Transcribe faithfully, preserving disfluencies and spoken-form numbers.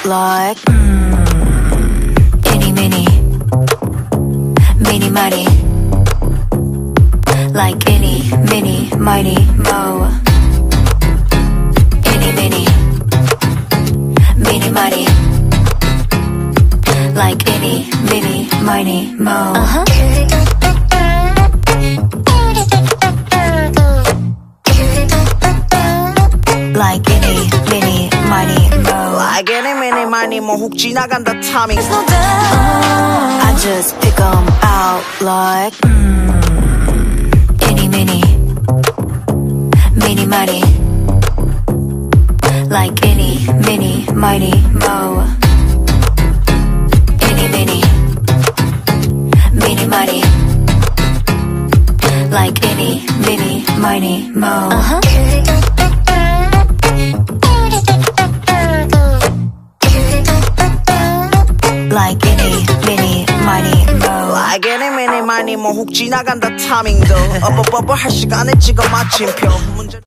like mm, Eenie Meenie, Meenie Meenie, like Eenie Meenie Mighty Mo. Eenie Meenie, Meenie Mighty, like Eenie Meenie Mighty Mo. Uh-huh. Like Eenie Meenie Mighty Mo. Like Eenie Meenie Mighty Mo. 훅 지나간다 timing. Slow down. I just pick 'em out like mm, Eenie Meenie, Meenie Mighty, like Eenie Meenie Mighty Mo. Eenie Meenie, Meenie Mighty, like Eenie Meenie Mighty Mo. Uh-huh. Like Eenie Meenie Mighty Mo. Like Eenie Meenie Mighty Mo. 훅 지나간다 timing도. 어버버버 할 시간에 찍어 마침표.